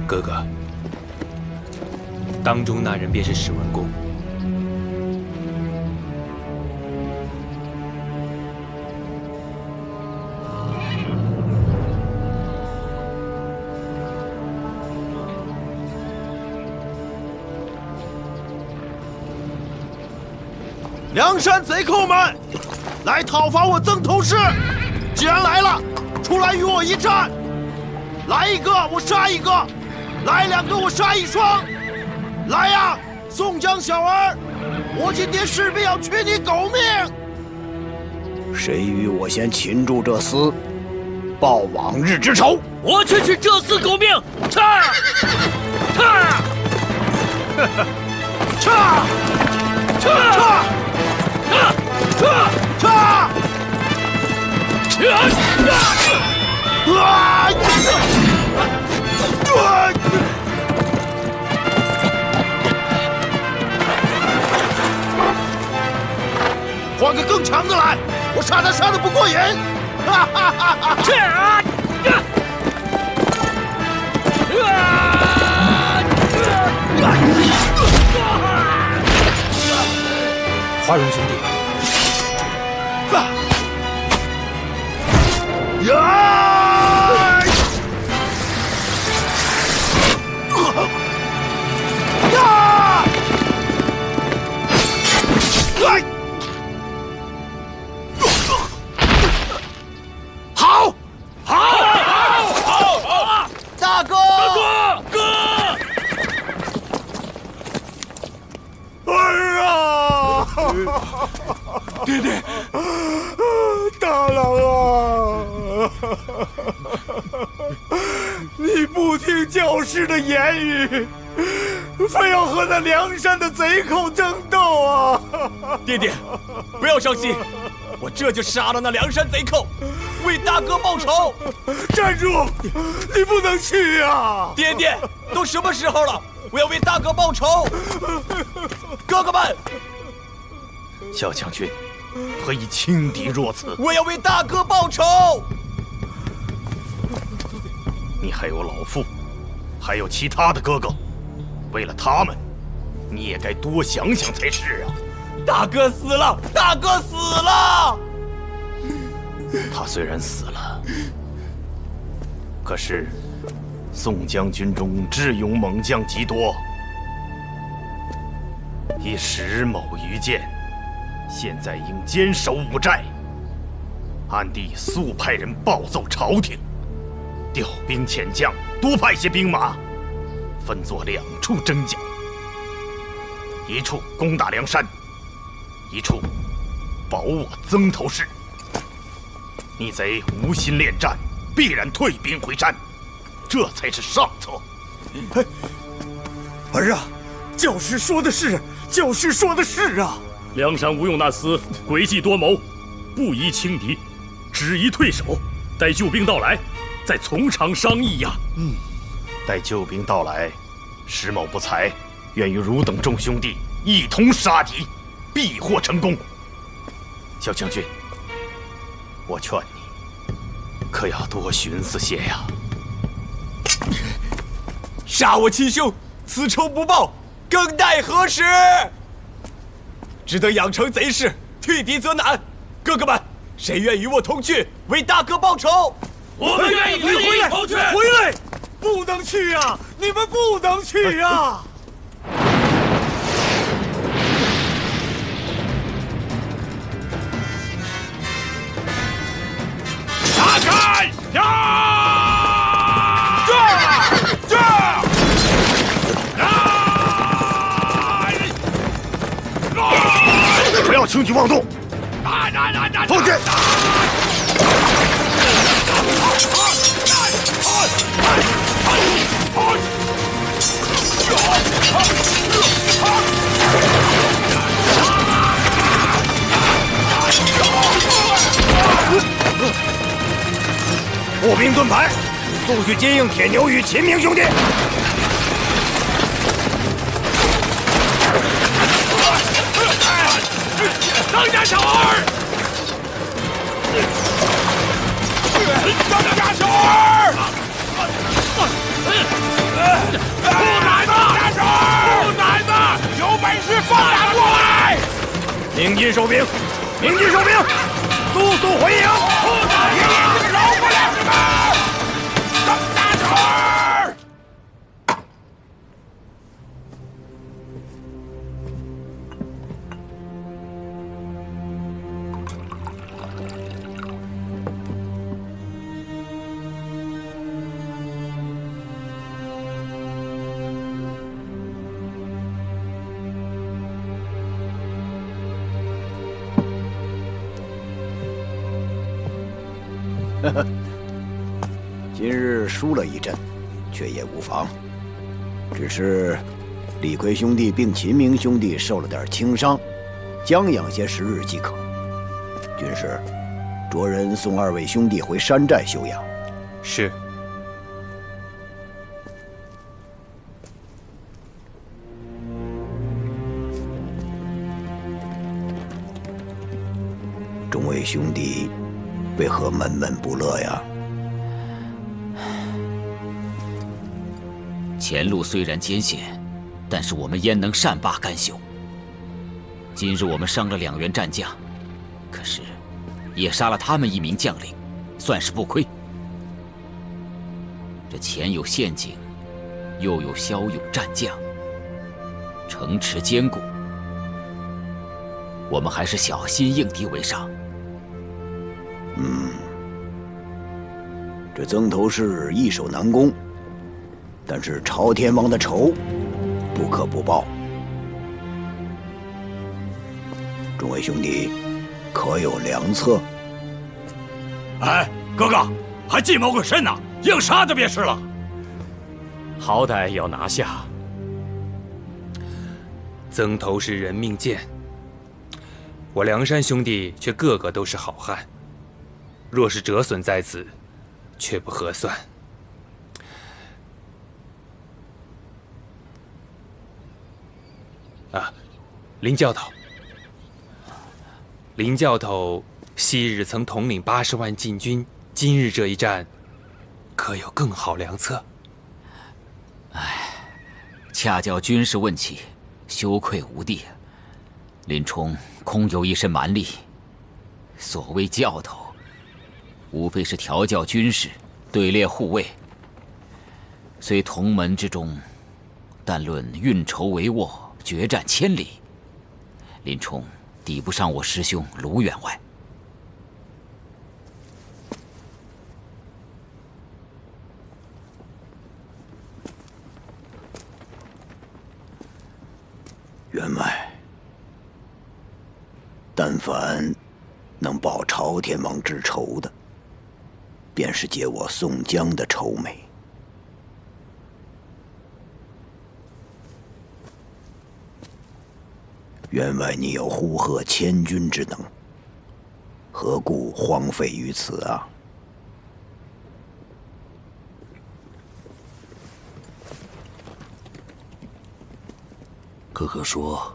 哥哥，当中那人便是史文恭。 梁山贼寇们，来讨伐我曾头市！既然来了，出来与我一战！来一个，我杀一个；来两个，我杀一双。来呀，宋江小儿，我今天势必要取你狗命！ 谁与我先擒住这厮，报往日之仇？ 我去取这厮狗命！杀！杀！ 杀！杀！换个更强的来，我杀他杀得不过瘾！ 花荣兄弟。 大哥！ 儿啊！ 爹爹， 大郎啊！你不听教师的言语，非要和那梁山的贼寇争斗啊！ 爹爹，不要伤心，我这就杀了那梁山贼寇，为大哥报仇。 站住！你不能去啊！ 爹爹，都什么时候了，我要为大哥报仇。哥哥们， 小将军，何以轻敌若此？ 我要为大哥报仇。 你还有老父，还有其他的哥哥，为了他们，你也该多想想才是啊！ 大哥死了，大哥死了。 他虽然死了，可是宋将军中智勇猛将极多，以石某愚见，现在应坚守五寨，暗地速派人报奏朝廷，调兵遣将，多派些兵马，分作2处征剿，一处攻打梁山，一处保我曾头市。逆贼无心恋战，必然退兵回山，这才是上策。 儿啊，教师说的是，教师说的是啊！ 梁山吴用那厮诡计多谋，不宜轻敌，只宜退守，待救兵到来，再从长商议呀。 待救兵到来，石某不才，愿与汝等众兄弟一同杀敌，必获成功。小将军，我劝你，可要多寻思些呀。 杀我亲兄，此仇不报，更待何时？只得养成贼势，退敌则难。哥哥们，谁愿与我同去，为大哥报仇？ 我们愿意与你同去。 回来！不能去呀！你们不能去呀！ 打开！ 不要轻举妄动！放箭！步兵盾牌，速去接应铁牛与秦明兄弟。 张家小儿，张家小儿。 鸣金收兵，鸣金收兵，速速回营！饶不了你们！张大成儿！ 今日输了一阵，却也无妨。只是李逵兄弟并秦明兄弟受了点轻伤，将养些时日即可。军师，着人送二位兄弟回山寨休养。 是。 众位兄弟为何闷闷不乐呀？ 前路虽然艰险，但是我们焉能善罢甘休？今日我们伤了2员战将，可是也杀了他们1名将领，算是不亏。这前有陷阱，又有骁勇战将，城池坚固，我们还是小心应敌为上。 这曾头市易守难攻，但是朝天王的仇不可不报。众位兄弟，可有良策？ 哎，哥哥，还计谋个甚呢？硬杀就别是了。 好歹也要拿下。 曾头市人命贱，我梁山兄弟却个个都是好汉。若是折损在此，却不合算。啊，林教头，林教头昔日曾统领80万禁军，今日这一战，可有更好良策？ 恰叫军师问起，羞愧无地。林冲空有一身蛮力，所谓教头，无非是调教军士，队列护卫。虽同门之中，但论运筹帷幄，决战千里，林冲抵不上我师兄卢员外。 员外，但凡能报朝天王之仇的，便是解我宋江的愁眉。员外，你有呼贺千军之能，何故荒废于此啊？ 哥哥说，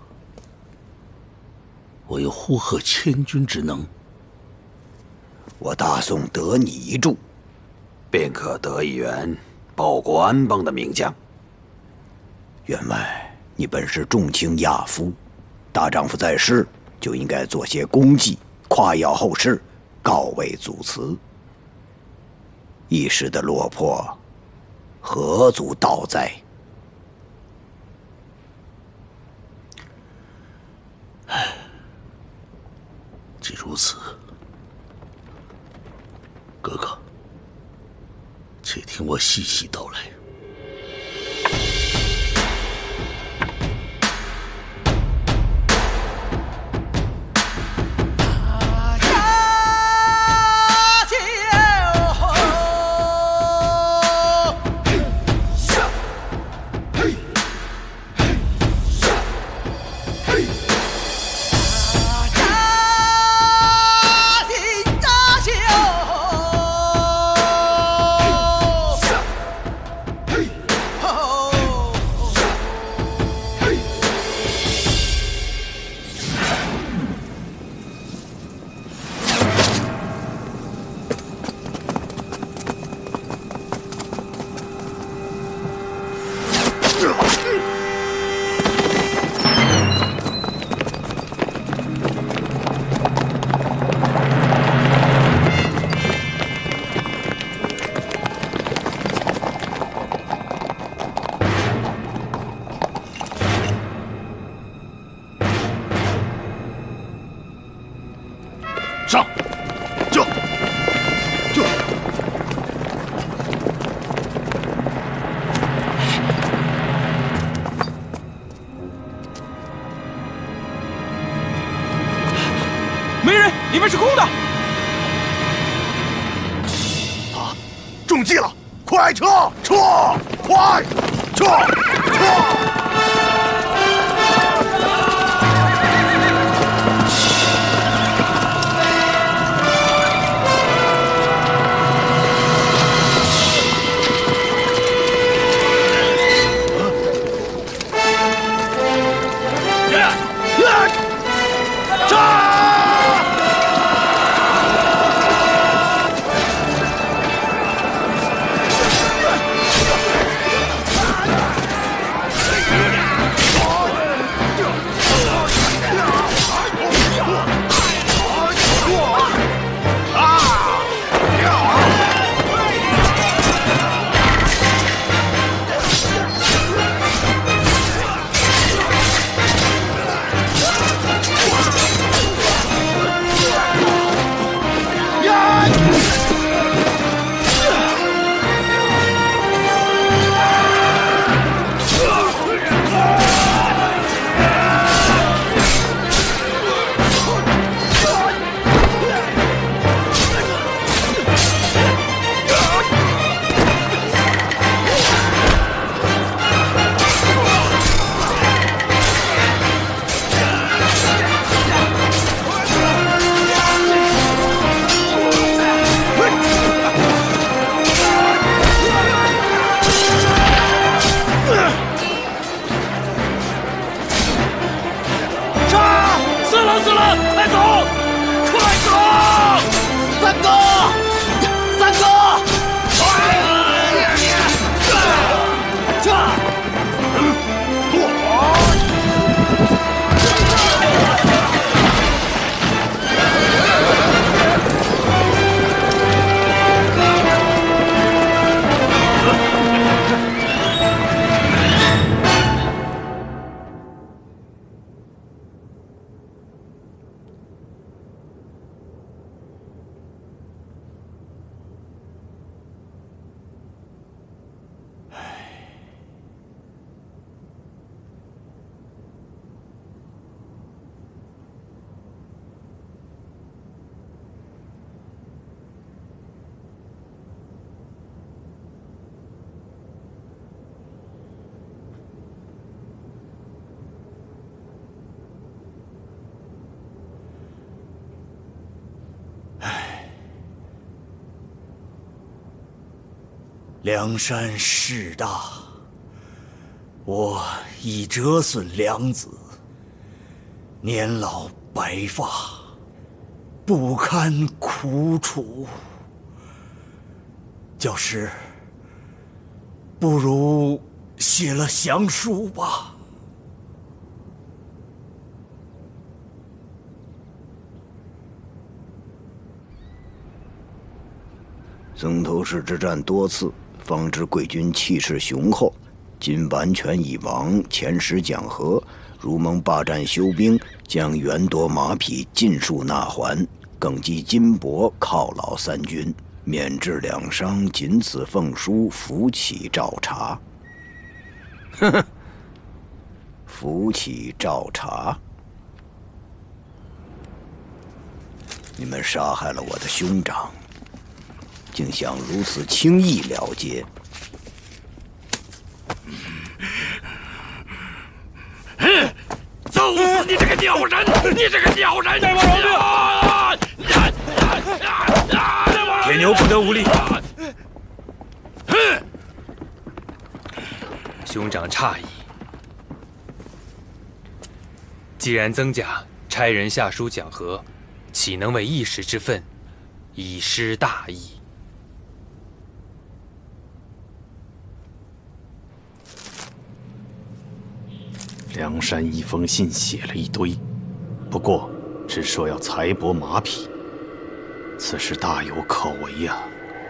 我有呼贺千军之能。 我大宋得你一助，便可得一员报国安邦的名将。员外，你本是重情亚夫，大丈夫在世就应该做些功绩，夸耀后世，告慰祖祠。一时的落魄，何足道哉？ 既如此，哥哥，且听我细细道来。 气了，快撤！撤！快！撤！撤！ 梁山势大，我已折损两子，年老白发，不堪苦楚。教师，不如写了降书吧。 曾头市之战多次，方知贵军气势雄厚，今完全已亡，遣使讲和，如蒙霸占休兵，将援夺马匹尽数纳还，更击金帛犒劳三军，免治两伤，仅此奉书，扶起照察。呵呵，扶起照察。你们杀害了我的兄长，竟想如此轻易了结？ 揍死你这个鸟人！你这个鸟人！大王饶命！ 铁牛不得无礼。兄长诧异，既然曾家差人下书讲和，岂能为一时之愤，以失大义？ 梁山一封信写了一堆，不过只说要财帛马匹，此事大有可为呀。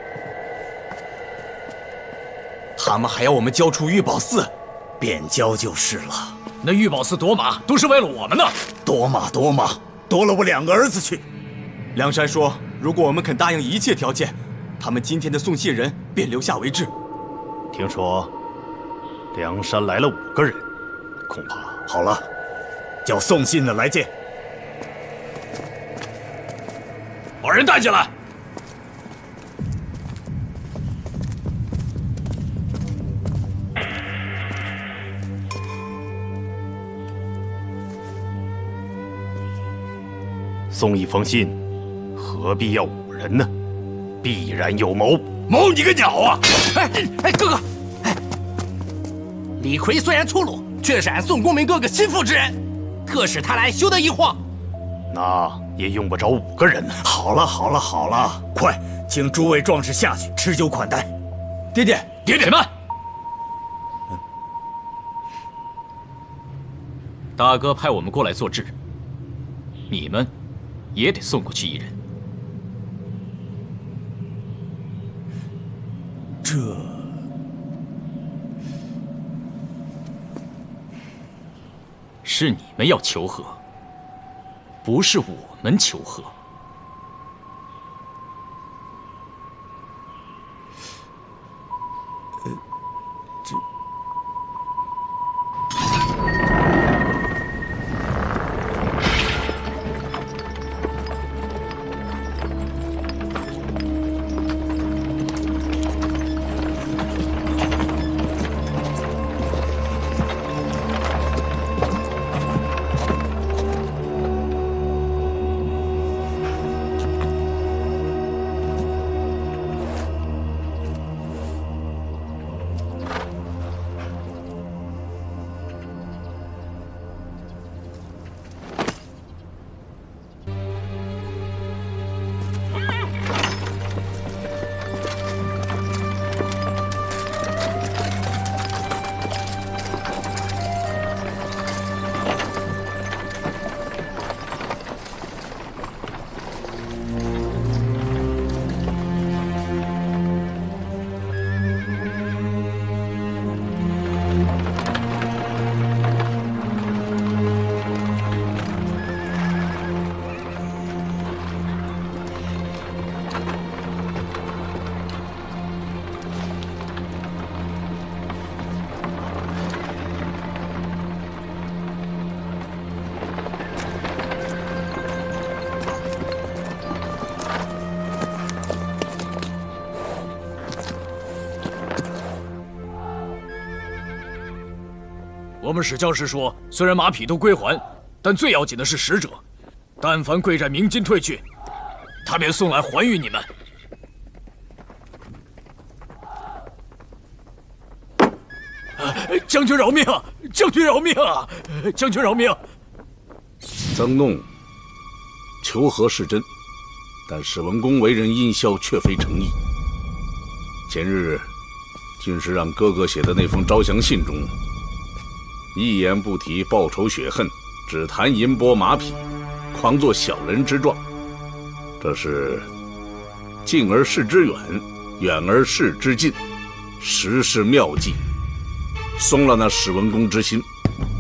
他们还要我们交出玉宝寺， 便交就是了。 那玉宝寺夺马都是为了我们呢。 夺马，夺了我2个儿子去。 梁山说，如果我们肯答应一切条件，他们今天的送信人便留下为质。 听说梁山来了5个人，恐怕好了，叫送信的来见。 把人带进来。 送一封信，何必要5人呢？必然有谋。 谋你个鸟啊！ 哎，哥哥，李逵虽然粗鲁，却是俺宋公明哥哥心腹之人，特使他来休得一慌。 那也用不着5个人呢。 好了好了好了，快，请诸位壮士下去吃酒款待。爹爹， 爹爹慢！ 大哥派我们过来做质，你们也得送过去1人。 这是你们要求和，不是我们求和。 我们使将士说，虽然马匹都归还，但最要紧的是使者。但凡贵寨鸣金退去，他便送来还于你们。将军饶命！将军饶命！将军饶命！ 曾弄求和是真，但史文恭为人阴孝，却非诚意。前日，军师让哥哥写的那封招降信中，一言不提报仇雪恨，只谈银钵马匹，狂作小人之状。这是近而视之远，远而视之近，实是妙计，松了那史文恭之心。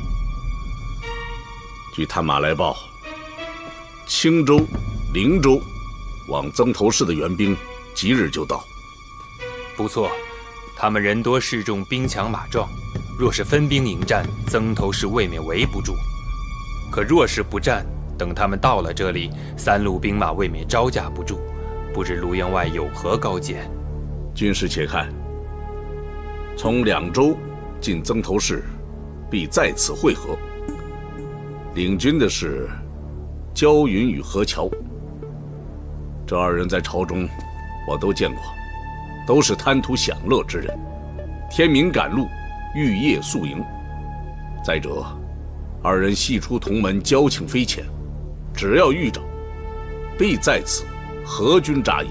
据探马来报，青州、灵州往曾头市的援兵即日就到。 不错，他们人多势众，兵强马壮。若是分兵迎战，曾头市未免围不住；可若是不战，等他们到了这里，3路兵马未免招架不住，不知卢员外有何高见？ 军师且看，从2州进曾头市，必在此会合。领军的是焦云与何乔，这2人在朝中我都见过，都是贪图享乐之人，天明赶路，玉夜宿营。再者，2人系出同门，交情非浅，只要遇着，必在此合军扎营。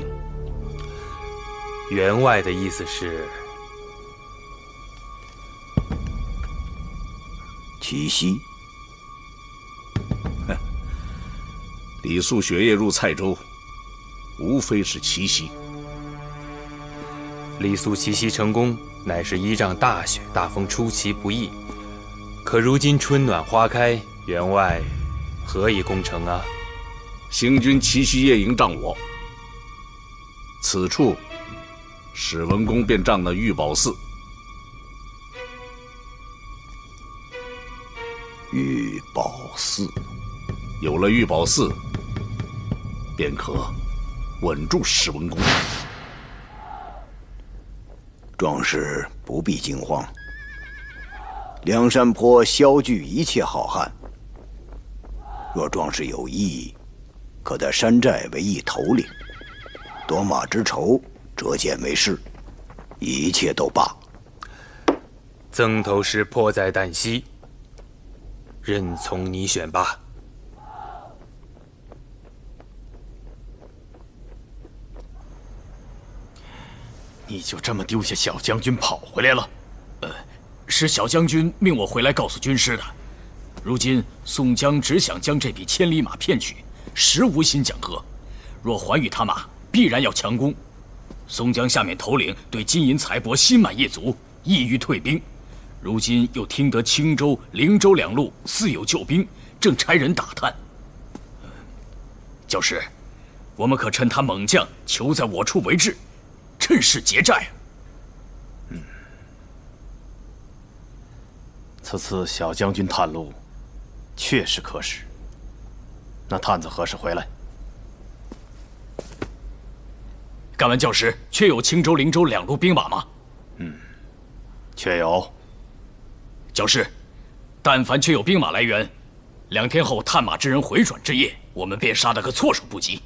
员外的意思是， 齐西。 李肃学业入蔡州，无非是奇袭。 李肃奇袭成功，乃是依仗大雪大风出其不意。可如今春暖花开，员外何以攻城啊？ 行军奇袭夜营仗我，此处史文恭便仗那玉宝寺。 玉宝寺， 有了玉宝寺，便可稳住史文恭。 壮士不必惊慌，梁山泊消聚一切好汉。若壮士有意， 可在山寨为一头领，夺马之仇折剑为誓，一切都罢。 曾头市迫在旦夕，任从你选吧。 你就这么丢下小将军跑回来了？ 是小将军命我回来告诉军师的。如今宋江只想将这匹千里马骗取，实无心讲和。若还与他马，必然要强攻。宋江下面头领对金银财帛心满意足，意欲退兵。如今又听得青州、灵州两路似有救兵，正差人打探。教师，我们可趁他猛将求在我处为质，趁势劫寨。 此次小将军探路，确实可使。那探子何时回来？ 敢问教师，确有青州、灵州两路兵马吗？ 确有。 教师，但凡确有兵马来源，2天后探马之人回转之夜，我们便杀得个措手不及。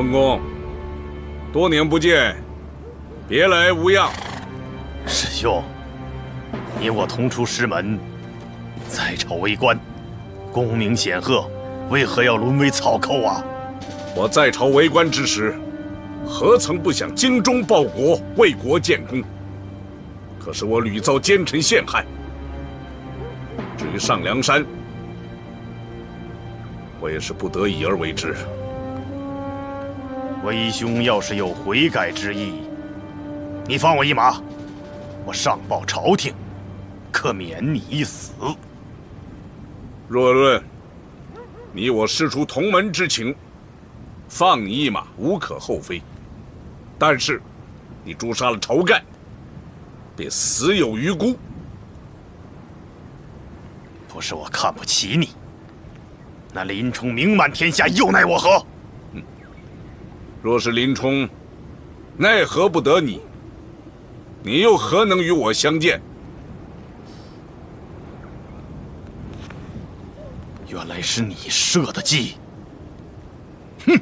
文公，多年不见，别来无恙。 师兄，你我同出师门，在朝为官，功名显赫，为何要沦为草寇啊？ 我在朝为官之时，何曾不想精忠报国，为国建功？可是我屡遭奸臣陷害。至于上梁山，我也是不得已而为之。 为兄要是有悔改之意，你放我一马，我上报朝廷，可免你一死。 若论你我师出同门之情，放你一马无可厚非。但是，你诛杀了晁盖，便死有余辜。 不是我看不起你，那林冲名满天下，又奈我何？ 若是林冲奈何不得你，你又何能与我相见？ 原来是你设的计。 哼！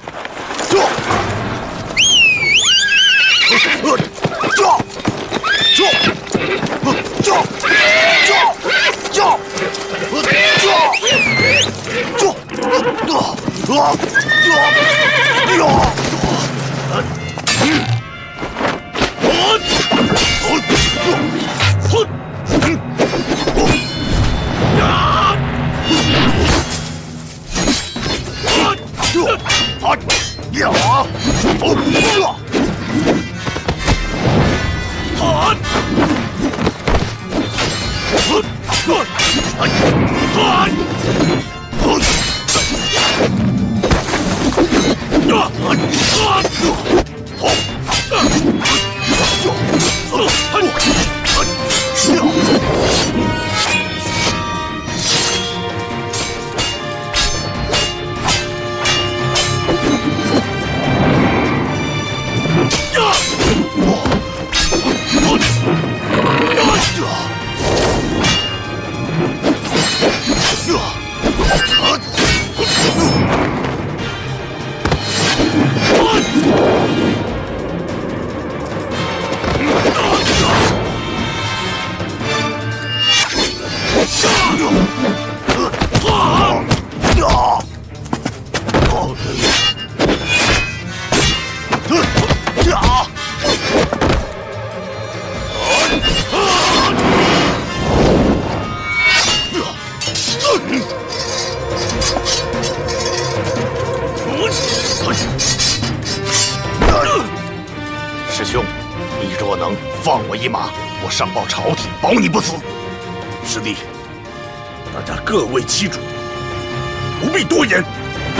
师兄，你若能放我一马，我上报朝廷，保你不死。 师弟，大家各为其主，不必多言。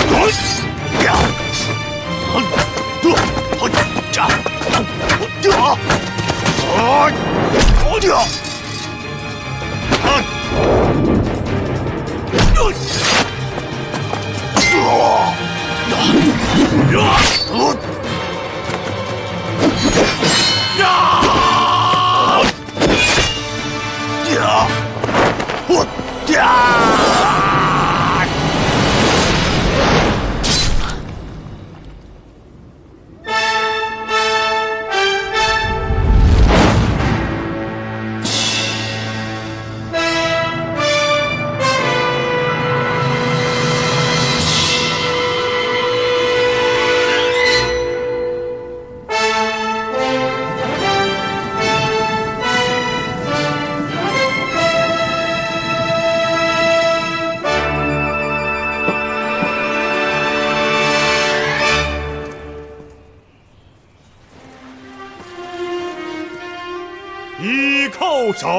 一叩首，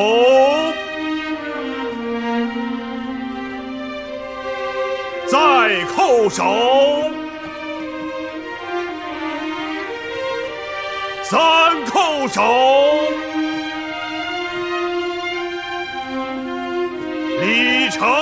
再叩首，三叩首，礼成。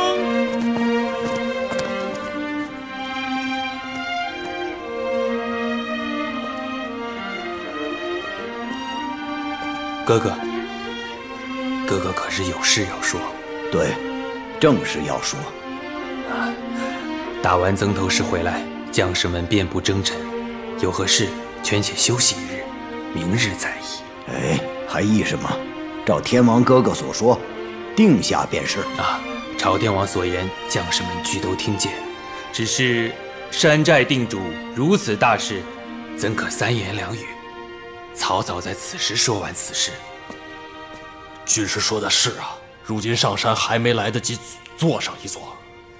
哥哥，哥哥可是有事要说？ 对，正事要说。 打完曾头市回来， 将士们遍布征尘，有何事权且休息一日，明日再议。 哎，还议什么？照天王哥哥所说，定下便是。 啊，朝天王所言，将士们俱都听见。只是山寨定主如此大事，怎可三言两语，草草在此时说完此事？ 军师说的是啊，如今上山还没来得及坐上一坐。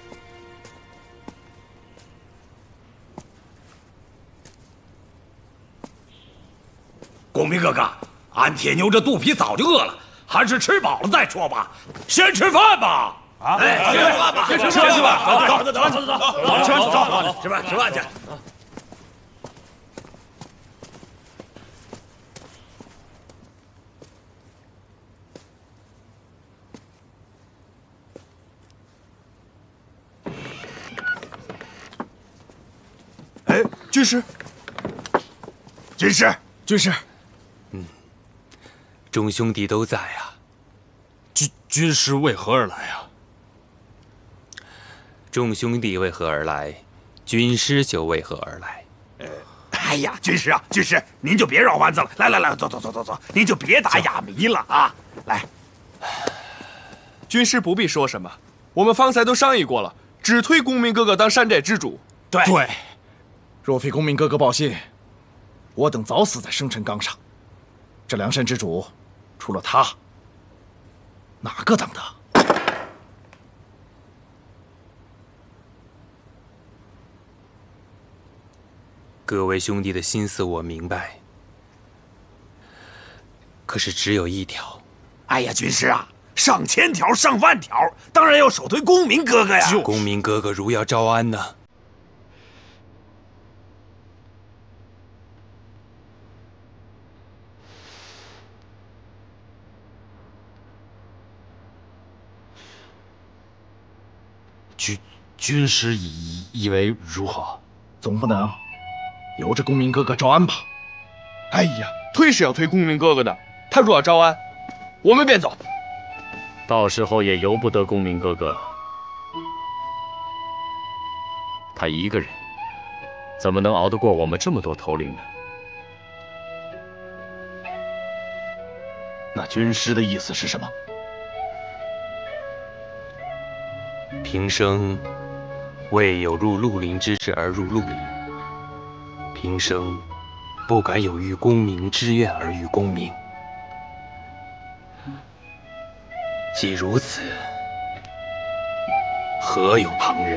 公明哥哥，俺铁牛这肚皮早就饿了，还是吃饱了再说吧。先吃饭吧。啊，哎，先吃饭吧，先吃饭去吧。走，吃饭去。 哎，军师， 军师， 众兄弟都在啊。 军师为何而来啊？ 众兄弟为何而来，军师就为何而来。 哎呀，军师啊，军师，您就别绕弯子了，来，走，您就别打哑谜了啊！来， 军师不必说什么，我们方才都商议过了，只推公明哥哥当山寨之主。 对， 若非公明哥哥报信，我等早死在生辰纲上。这梁山之主，除了他，哪个当得？ 各位兄弟的心思我明白，可是只有一条。 哎呀，军师啊，上千条上万条，当然要首推公明哥哥呀。 公明哥哥如要招安呢？ 军师以为如何？ 总不能由着公明哥哥招安吧？ 哎呀，推是要推公明哥哥的，他若要招安，我们便走。 到时候也由不得公明哥哥，他一个人怎么能熬得过我们这么多头领呢？ 那军师的意思是什么？ 平生未有入绿林之志而入绿林，平生不敢有遇功名之愿而遇功名。既如此，何有旁人？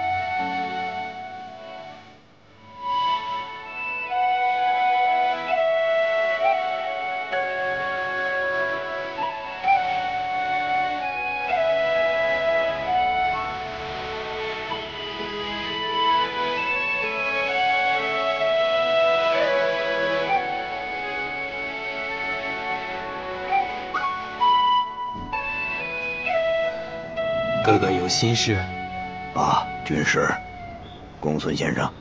哥哥有心事啊，军师，公孙先生，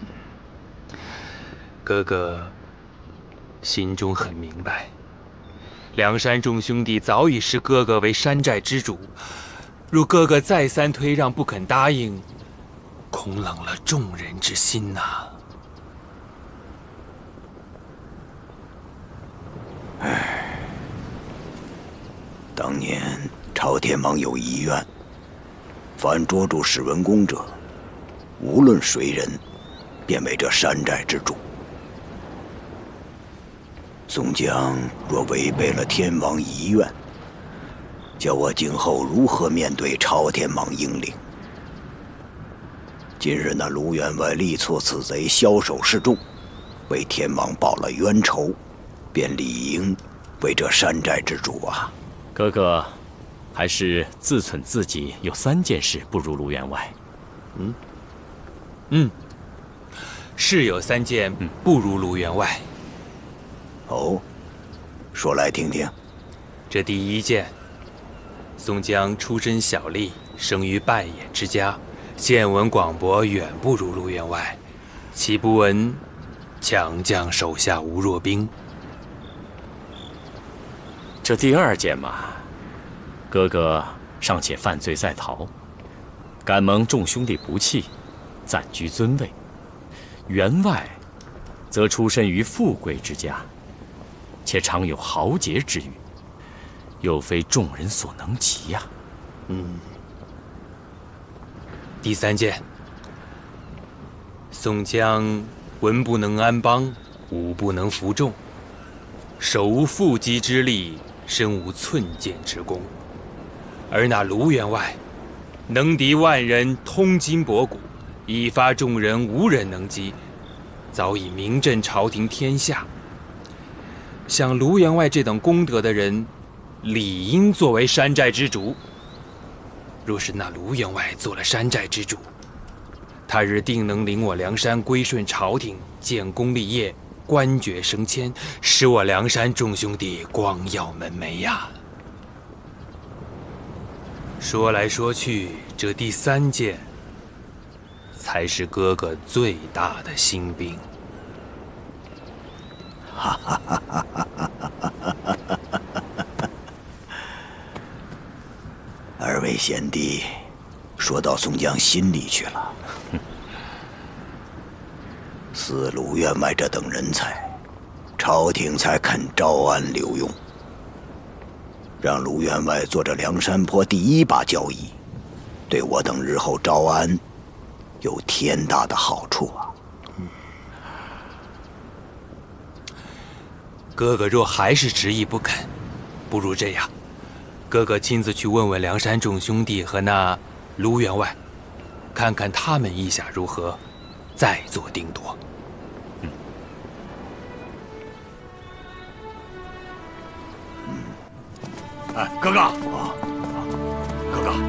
哥哥心中很明白，梁山众兄弟早已视哥哥为山寨之主，若哥哥再三推让不肯答应，恐冷了众人之心呐。 唉，当年朝天王有遗愿。凡捉住史文恭者，无论谁人，便为这山寨之主。宋江若违背了天王遗愿，叫我今后如何面对朝天王英灵？今日那卢员外力挫此贼，枭首示众，为天王报了冤仇，便理应为这山寨之主啊！ 哥哥。还是自忖自己有3件事不如卢员外。 是有3件不如卢员外。 哦，说来听听。 这第1件，宋江出身小吏，生于败眼之家，见闻广博远不如卢员外，岂不闻强将手下无弱兵？ 这第2件嘛。哥哥尚且犯罪在逃，敢蒙众兄弟不弃，暂居尊位， 员外，则出身于富贵之家，且常有豪杰之誉，又非众人所能及呀。 第3件，宋江文不能安邦，武不能服众，手无缚鸡之力，身无寸剑之功，而那卢员外，能敌万人，通筋博骨，以发众人，无人能及，早已名震朝廷天下。像卢员外这等功德的人，理应作为山寨之主。若是那卢员外做了山寨之主，他日定能领我梁山归顺朝廷，建功立业，官爵升迁，使我梁山众兄弟光耀门楣呀！说来说去，这第3件才是哥哥最大的心病。 哈哈哈哈哈哈！二位贤弟，说到宋江心里去了。似卢员外这等人才，朝廷才肯招安留用。让卢员外做这梁山泊第1把交椅，对我等日后招安有天大的好处啊！ 哥哥若还是执意不肯，不如这样，哥哥亲自去问问梁山众兄弟和那卢员外，看看他们意下如何，再做定夺。 哎，哥哥，哥哥，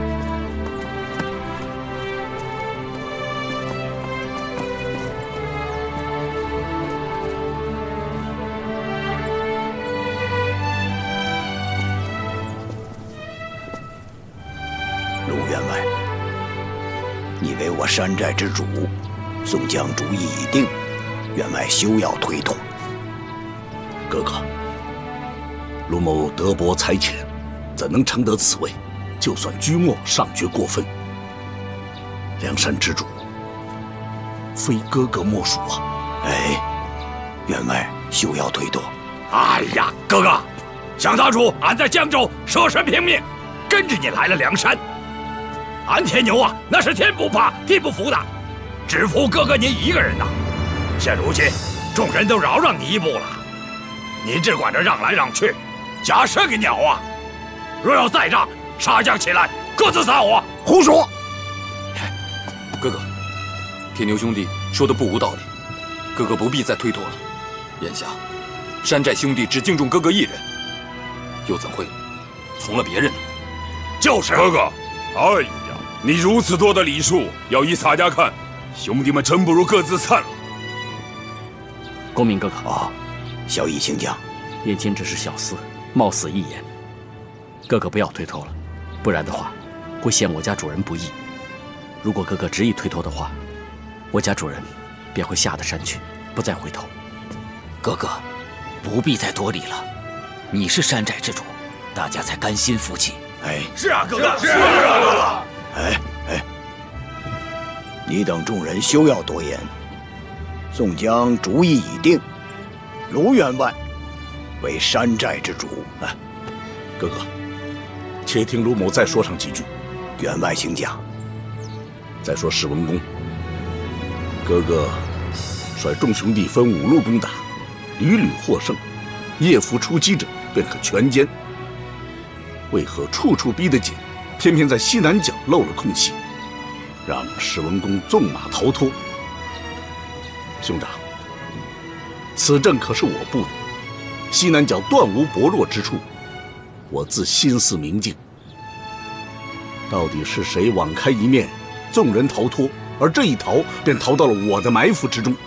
卢员外，你为我山寨之主，宋江主意已定，员外休要推脱。 哥哥，卢某德薄才浅，怎能承得此位？就算居末，尚觉过分。梁山之主，非哥哥莫属啊！ 哎，员外休要推脱。 哎呀，哥哥，想当初俺在江州舍身拼命，跟着你来了梁山。俺铁牛啊，那是天不怕地不服的，只服哥哥您一个人呐。现如今，众人都饶让你一步了，你只管着让来让去，假设个鸟啊！若要再让，杀将起来，各自撒火！ 胡说！ 哥哥，铁牛兄弟说的不无道理，哥哥不必再推脱了。眼下，山寨兄弟只敬重哥哥一人，又怎会从了别人呢？ 就是哥哥，哎呀，你如此多的礼数，要依洒家看，兄弟们真不如各自散了。 公明哥哥啊，小乙请讲。 眼前只是小事，冒死一言，哥哥不要推脱了，不然的话，会陷我家主人不义。如果哥哥执意推脱的话，我家主人便会下得山去，不再回头。 哥哥，不必再多礼了，你是山寨之主，大家才甘心服气。 哎， 是啊，哥哥， 是啊，哥哥。哎，你等众人休要多言。宋江主意已定，卢员外为山寨之主。 哎，哥哥，且听卢某再说上几句。 员外请讲。 再说史文恭，哥哥率众兄弟分5路攻打，屡屡获胜，夜伏出击者便可全歼。为何处处逼得紧，偏偏在西南角漏了空隙，让史文恭纵马逃脱？兄长，此阵可是我布的，西南角断无薄弱之处，我自心思明镜。到底是谁网开一面，众人逃脱，而这一逃便逃到了我的埋伏之中？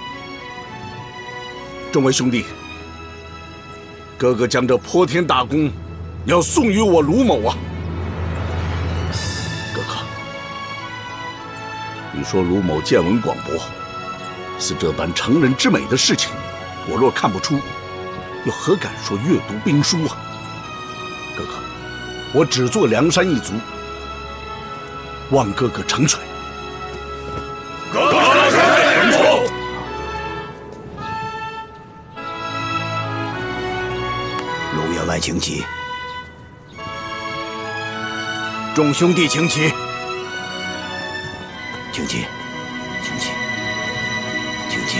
众位兄弟，哥哥将这泼天大功要送于我卢某啊！哥哥，你说卢某见闻广博，似这般成人之美的事情，我若看不出，又何敢说阅读兵书啊？哥哥，我只做梁山一族，望哥哥成全。 哥哥成全。 外请起。 众兄弟请起。 请起，请起，请起。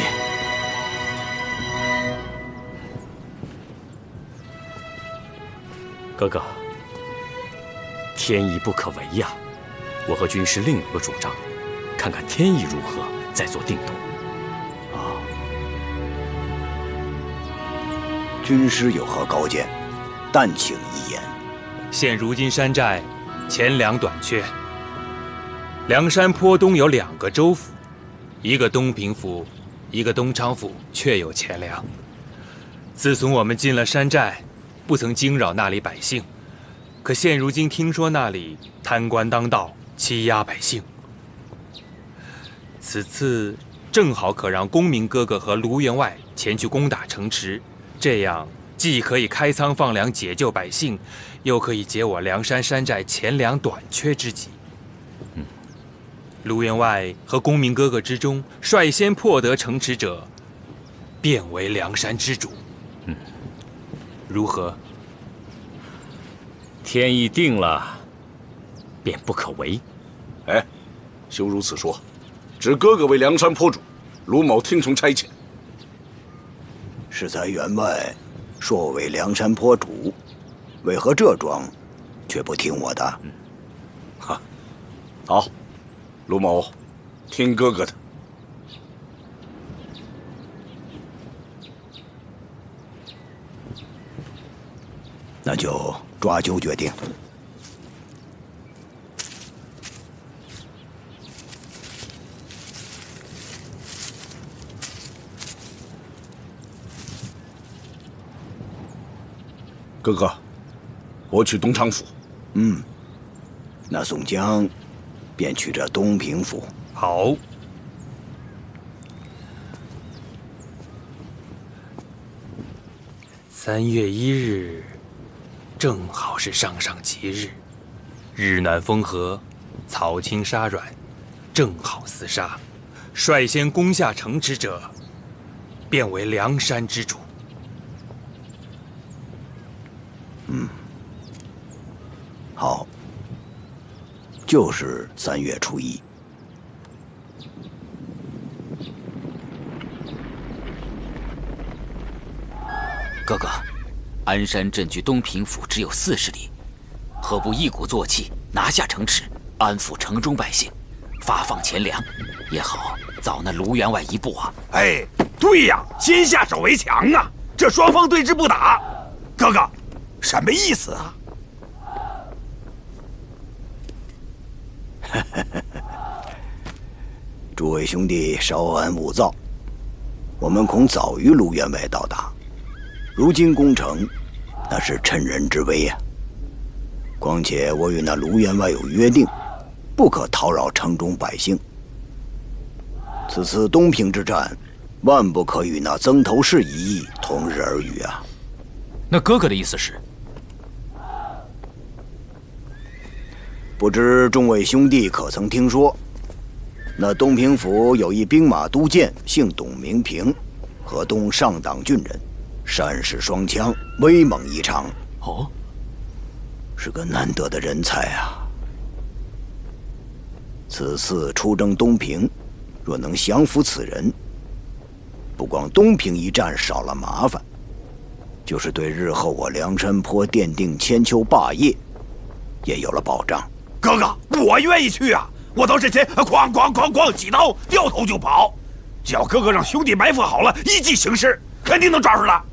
哥哥，天意不可违呀！我和军师另有个主张，看看天意如何，再做定夺。 军师有何高见？但请一言。 现如今山寨钱粮短缺，梁山坡东有2个州府，一个东平府，一个东昌府，确有钱粮。自从我们进了山寨，不曾惊扰那里百姓，可现如今听说那里贪官当道，欺压百姓。此次正好可让公明哥哥和卢员外前去攻打城池，这样既可以开仓放粮解救百姓，又可以解我梁山山寨钱粮短缺之急。卢员外和公明哥哥之中，率先破得城池者，便为梁山之主。如何？ 天意定了，便不可违。 哎，休如此说，只哥哥为梁山坡主，卢某听从差遣。 适才员外说我为梁山坡主，为何这桩却不听我的？ 哈，好，卢某听哥哥的。 那就抓阄决定。 哥哥，我去东昌府。 那宋江便去这东平府。 好。3月1日，正好是上上吉日，日暖风和，草青沙软，正好厮杀。率先攻下城池者，便为梁山之主。 好，就是3月初1。 哥哥，鞍山镇距东平府只有40里，何不一鼓作气拿下城池，安抚城中百姓，发放钱粮，也好早那卢员外一步啊！ 哎，对呀，先下手为强啊！这双方对峙不打，哥哥，什么意思啊？ 诸位兄弟稍安勿躁，我们恐早于卢员外到达。如今攻城，那是趁人之危呀。况且我与那卢员外有约定，不可叨扰城中百姓。此次东平之战，万不可与那曾头市一役同日而语啊。 那哥哥的意思是？ 不知众位兄弟可曾听说，那东平府有一兵马都监，姓董，名平，河东上党郡人，善使双枪，威猛异常。 哦， 是个难得的人才啊！此次出征东平，若能降服此人，不光东平一战少了麻烦，就是对日后我梁山坡奠定千秋霸业，也有了保障。 哥哥，我愿意去啊！我到阵前，哐哐哐哐几刀，掉头就跑。只要哥哥让兄弟埋伏好了，依计行事，肯定能抓住他。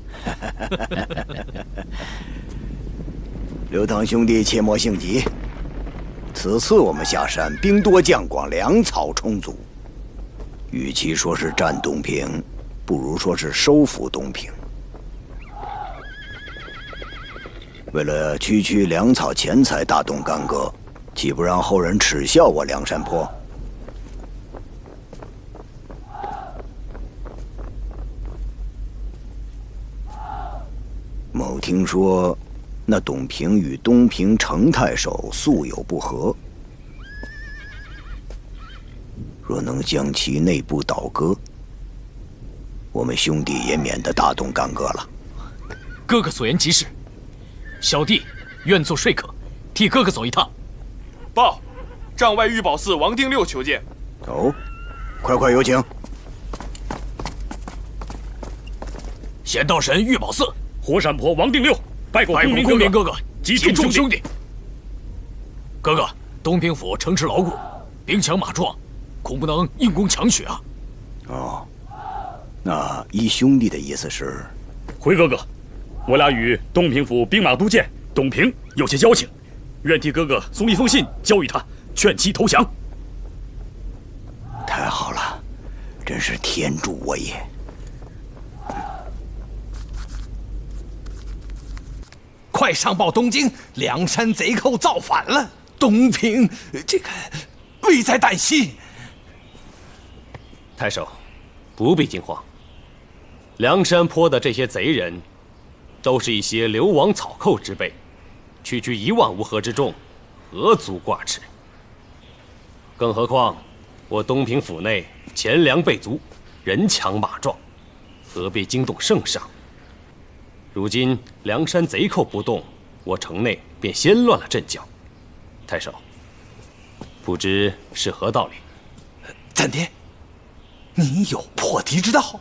刘唐兄弟切莫性急，此次我们下山，兵多将广，粮草充足。与其说是战东平，不如说是收复东平。为了区区粮草钱财大动干戈，岂不让后人耻笑我梁山坡？某听说，那董平与东平程太守素有不和，若能将其内部倒戈，我们兄弟也免得大动干戈了。 哥哥所言极是， 小弟愿做说客，替哥哥走一趟。 报，帐外玉宝寺王定六求见。 哦，快快有请。 仙道神玉宝寺， 火闪婆王定六，拜过公明哥哥及众兄弟。哥哥，东平府城池牢固，兵强马壮，恐不能硬攻强取啊。 哦，那依兄弟的意思是， 回哥哥，我俩与东平府兵马都监董平有些交情，愿替哥哥送一封信交与他，劝其投降。 太好了，真是天助我也！ 快上报东京，梁山贼寇造反了，东平这个危在旦夕。 太守，不必惊慌。梁山坡的这些贼人，都是一些流亡草寇之辈，区区1万乌合之众，何足挂齿？更何况我东平府内钱粮备足，人强马壮，何必惊动圣上？如今梁山贼寇不动，我城内便先乱了阵脚。太守，不知是何道理？ 怎的？你有破敌之道？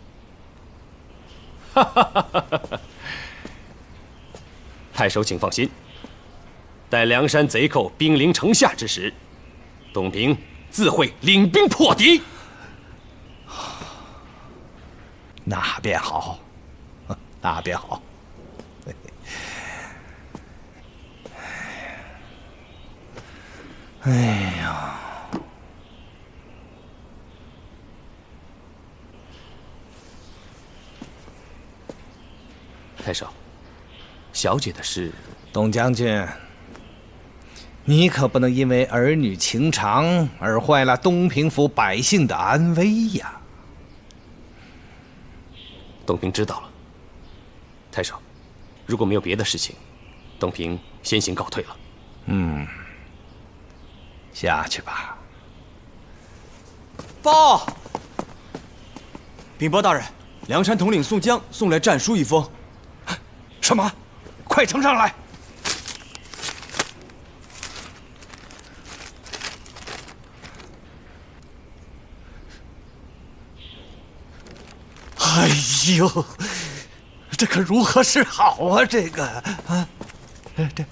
太守请放心，待梁山贼寇兵临城下之时，董平自会领兵破敌。 那便好，那便好。哎呀！ 太守，小姐的事， 董将军，你可不能因为儿女情长而坏了东平府百姓的安危呀！ 董平知道了。太守，如果没有别的事情，董平先行告退了。 下去吧。 报！禀报大人，梁山统领宋江送来战书一封。 什么？快呈上来！哎呦，这可如何是好啊？这个啊，这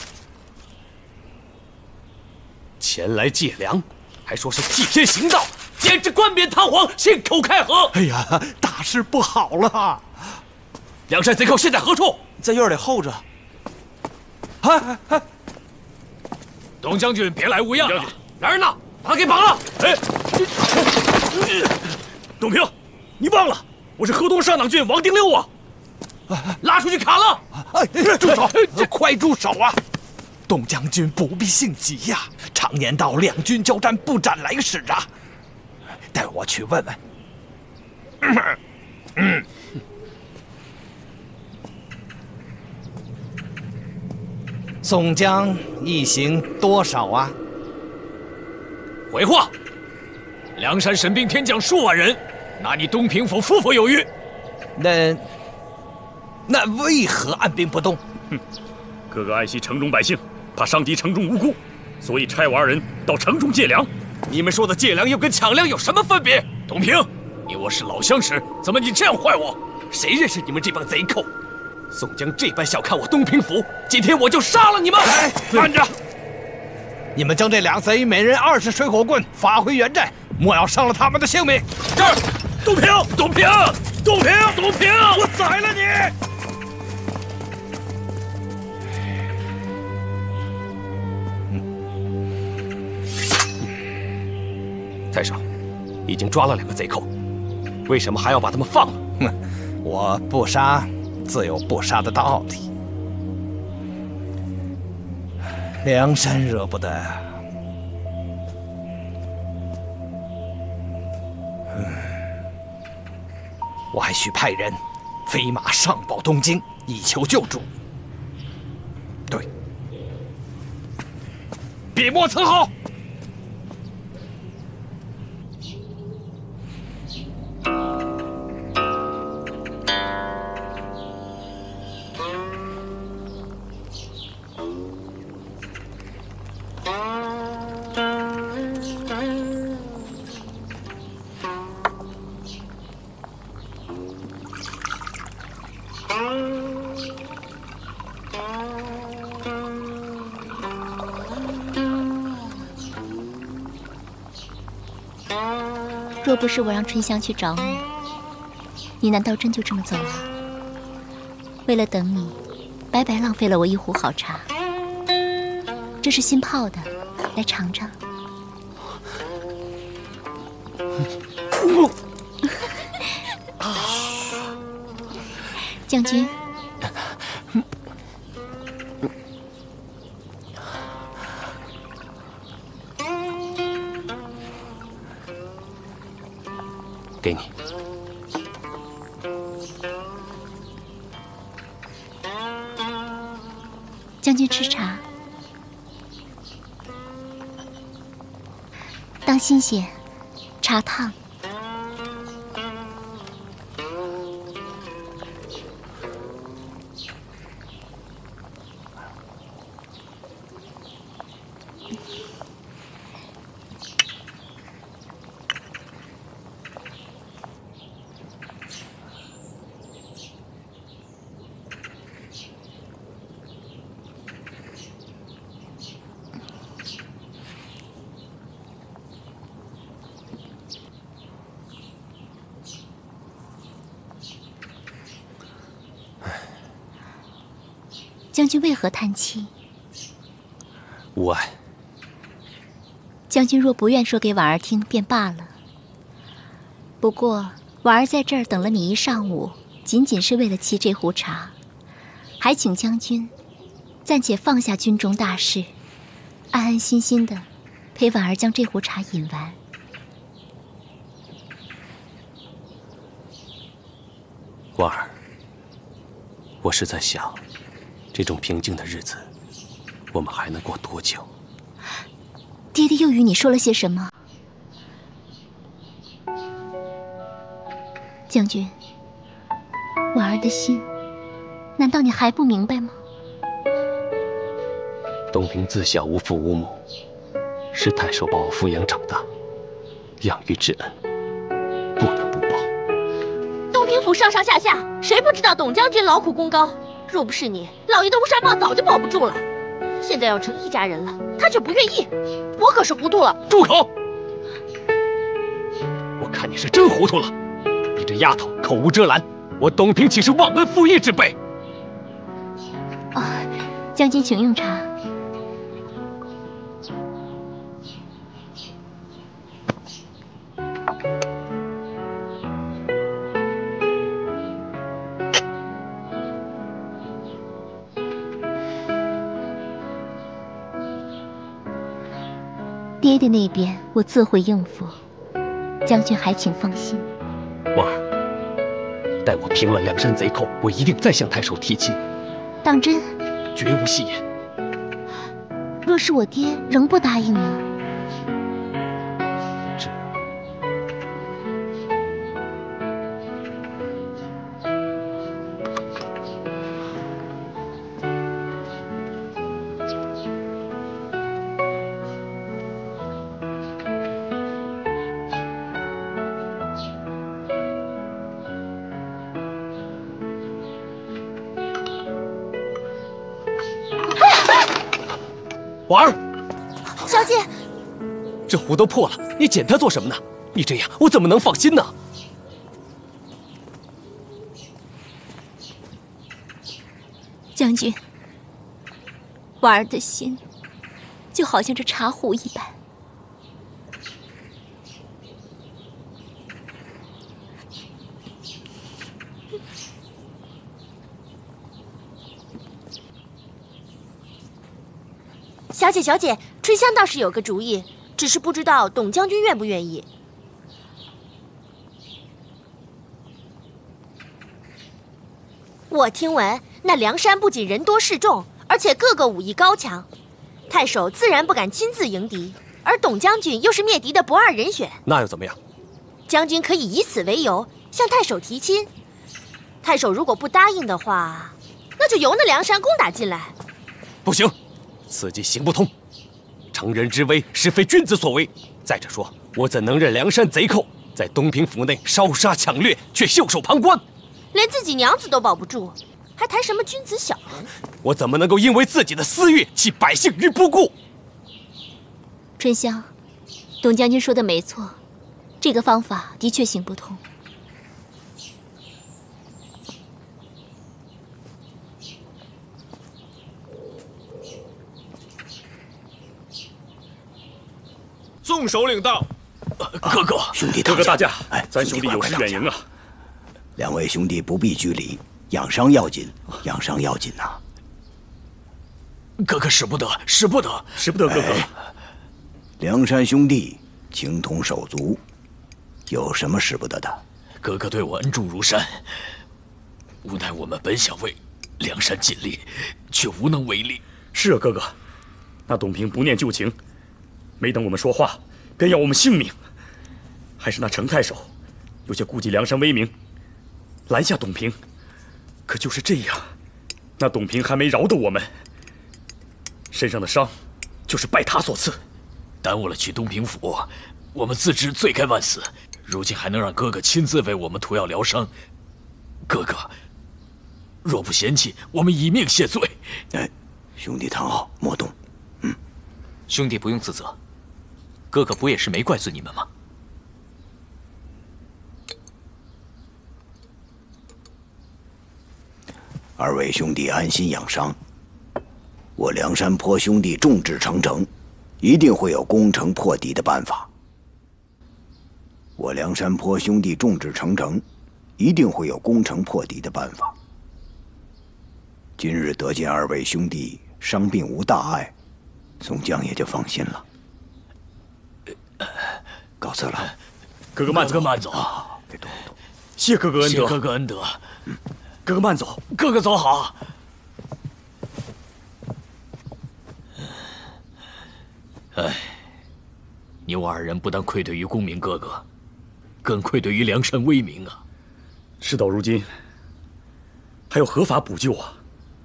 前来借粮，还说是替天行道，简直冠冕堂皇，信口开河！ 哎呀，大事不好了！ 梁山贼寇现在何处？ 在院里候着。 董将军别来无恙啊！来人呐，把他给绑了！ 哎，董平，你忘了我是河东上党郡王定六啊！ 拉出去砍了！ 住手！快住手啊！董将军不必性急呀，常言道，两军交战不斩来使啊。带我去问问。宋江一行多少啊？ 回话！梁山神兵天将数万人，拿你东平府绰绰有余。 那为何按兵不动？ 哥哥爱惜城中百姓，怕伤及城中无辜，所以差我2人到城中借粮。 你们说的借粮又跟抢粮有什么分别？董平，你我是老相识，怎么你这样坏我？谁认识你们这帮贼寇？宋江这般小看我东平府，今天我就杀了你们！ 慢着！你们将这2贼每人20水火棍发回原寨，莫要伤了他们的性命。 这儿，董平，董平，董平，董平， 我宰了你！ 太守，已经抓了2个贼寇，为什么还要把他们放了？ 我不杀，自有不杀的道理。梁山惹不得。我还需派人飞马上报东京，以求救助。对，笔墨伺候。 若不是我让春香去找你，你难道真就这么走了？为了等你，白白浪费了我一壶好茶。这是新泡的，来尝尝。将军， 给你。 将军吃茶，当心些，茶烫。将军为何叹气？ 无碍。 将军若不愿说给婉儿听，便罢了。不过婉儿在这儿等了你一上午，仅仅是为了沏这壶茶，还请将军暂且放下军中大事，安安心心的陪婉儿将这壶茶饮完。 婉儿，我是在想，这种平静的日子，我们还能过多久？ 爹爹又与你说了些什么？将军，婉儿的心，难道你还不明白吗？ 东平自小无父无母，是太守把我抚养长大，养育之恩，不能不报。 东平府上上下下，谁不知道董将军劳苦功高？若不是你，老爷的乌纱帽早就保不住了。现在要成一家人了，他却不愿意，我可是糊涂了。 住口！我看你是真糊涂了。你这丫头口无遮拦，我东平岂是忘恩负义之辈？ 将军请用茶。爹爹那边我自会应付，将军还请放心。 婉儿，待我平了梁山贼寇，我一定再向太守提亲。 当真？ 绝无戏言。 若是我爹仍不答应呢？ 婉儿， 小姐， 这壶都破了，你捡它做什么呢？你这样，我怎么能放心呢？ 将军，婉儿的心，就好像这茶壶一般。 小姐，小姐，春香倒是有个主意，只是不知道董将军愿不愿意。我听闻那梁山不仅人多势众，而且个个武艺高强，太守自然不敢亲自迎敌，而董将军又是灭敌的不二人选。 那又怎么样？ 将军可以以此为由向太守提亲。太守如果不答应的话，那就由那梁山攻打进来。 不行。此计行不通，乘人之危实非君子所为。再者说，我怎能任梁山贼寇在东平府内烧杀抢掠，却袖手旁观？ 连自己娘子都保不住，还谈什么君子小人？ 我怎么能够因为自己的私欲弃百姓于不顾？ 春香，董将军说的没错， 这个方法的确行不通。 宋首领到。 哥哥， 兄弟， 哥哥大驾，咱兄弟有失远迎啊！ 两位兄弟不必拘礼，养伤要紧，养伤要紧呐。 哥哥使不得，使不得， 使不得，哥哥。 梁山兄弟情同手足，有什么使不得的？ 哥哥对我恩重如山，无奈我们本想为梁山尽力，却无能为力。 是啊，哥哥，那董平不念旧情，没等我们说话，便要我们性命。还是那程太守有些顾及梁山威名，拦下董平。可就是这样，那董平还没饶得我们，身上的伤就是拜他所赐。 耽误了去东平府，我们自知罪该万死。如今还能让哥哥亲自为我们涂药疗伤，哥哥若不嫌弃，我们以命谢罪。 兄弟躺好，莫动。 兄弟不用自责，哥哥不也是没怪罪你们吗？ 二位兄弟安心养伤，我梁山泊兄弟众志成城，一定会有攻城破敌的办法。我梁山泊兄弟众志成城，一定会有攻城破敌的办法。今日得见二位兄弟伤病无大碍，宋江也就放心了。告辞了， 哥哥慢走，哥哥慢走， 别动。 谢哥哥恩德， 谢哥哥恩德。 哥哥慢走， 哥哥走好。哎，你我二人不但愧对于公明哥哥，更愧对于梁山威名啊！ 事到如今，还有何法补救啊？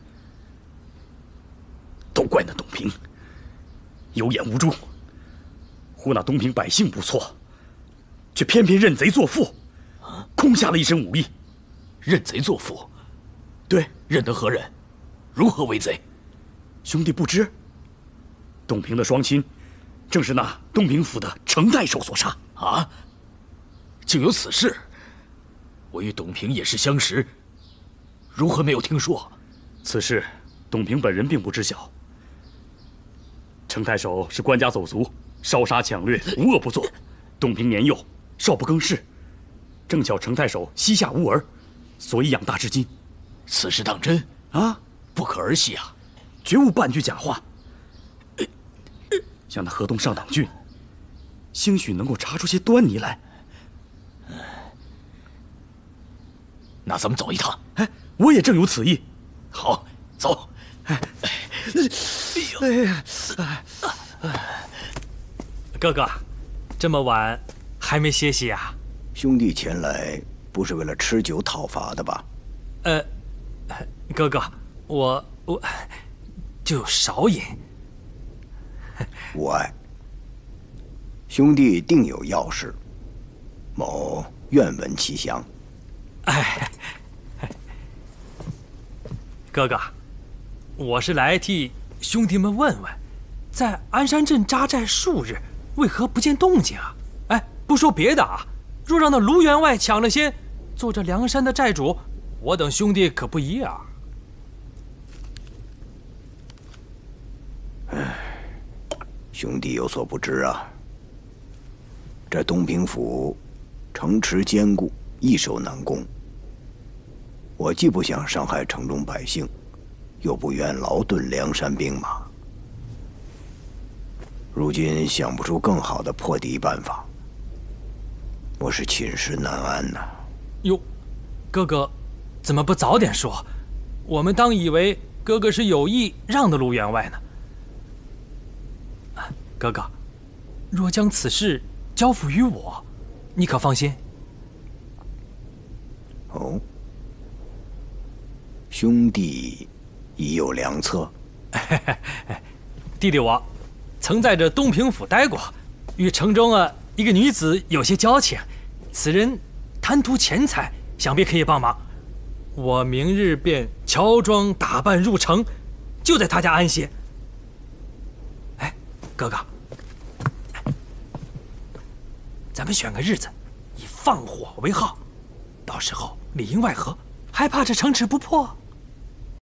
都怪那董平，有眼无珠，唬那东平百姓不错，却偏偏认贼作父，空下了一身武艺。 认贼作父？ 对， 认得何人？如何为贼？ 兄弟不知，董平的双亲，正是那东平府的程太守所杀。 啊！竟有此事！我与董平也是相识，如何没有听说？ 此事，董平本人并不知晓。程太守是官家走卒，烧杀抢掠，无恶不作。董平年幼，少不更事，正巧程太守膝下无儿，所以养大至今。 此事当真啊？ 不可儿戏啊！ 绝无半句假话。像那河东上党郡，兴许能够查出些端倪来。 那咱们走一趟。 哎，我也正有此意。 好，走。 哥哥，这么晚还没歇息啊？ 兄弟前来不是为了吃酒讨伐的吧？ 哥哥，我就少饮。 无碍。兄弟定有要事，某愿闻其详。 哥哥，我是来替兄弟们问问，在鞍山镇扎寨数日，为何不见动静啊？不说别的啊，若让那卢员外抢了先，做这梁山的寨主，我等兄弟可不一样。 兄弟有所不知啊，这东平府城池坚固，易守难攻。我既不想伤害城中百姓，又不愿劳顿梁山兵马。如今想不出更好的破敌办法，我是寝食难安呐。 哟，哥哥，怎么不早点说？我们当以为哥哥是有意让的卢员外呢。哥哥，若将此事交付于我，你可放心。 哦，兄弟已有良策。 弟弟我曾在这东平府待过，与城中一个女子有些交情，此人贪图钱财，想必可以帮忙。我明日便乔装打扮入城，就在他家安歇。哥哥， 咱们选个日子，以放火为号，到时候里应外合，还怕这城池不破？